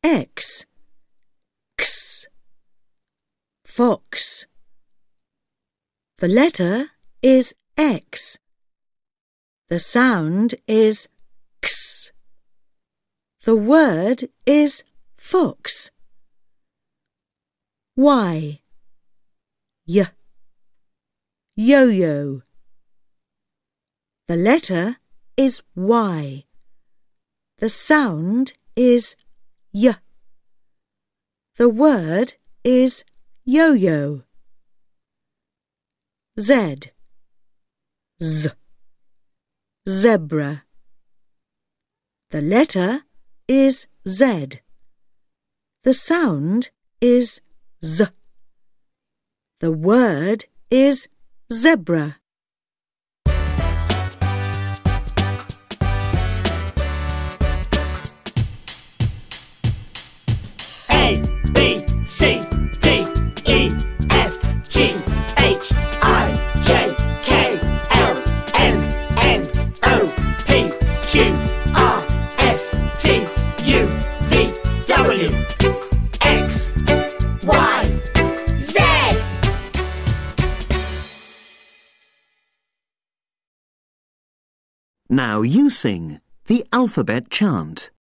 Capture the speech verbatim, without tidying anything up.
X, X, fox. The letter is X. The sound is X. The word is fox. Y, Y, yo-yo. The letter is Y. The sound is Y. The word is yo-yo. Z, Z, zebra. The letter is Z. The sound is Z. The word is zebra. A, B, C, D, E, F, G, H, I, J, K, L, M, N, O, P, Q, R, S, T, U, V, W, X, Y, Z. Now you sing the alphabet chant.